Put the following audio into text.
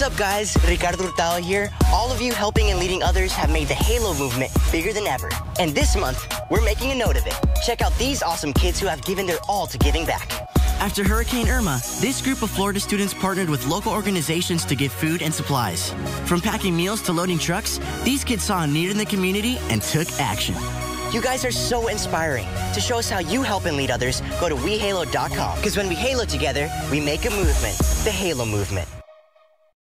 up, guys? Ricardo Hurtado here. All of you helping and leading others have made the Halo movement bigger than ever. And this month, we're making a note of it. Check out these awesome kids who have given their all to giving back. After Hurricane Irma, this group of Florida students partnered with local organizations to give food and supplies. From packing meals to loading trucks, these kids saw a need in the community and took action. You guys are so inspiring. To show us how you help and lead others, go to WeHalo.com. Because when we Halo together, we make a movement. The Halo movement.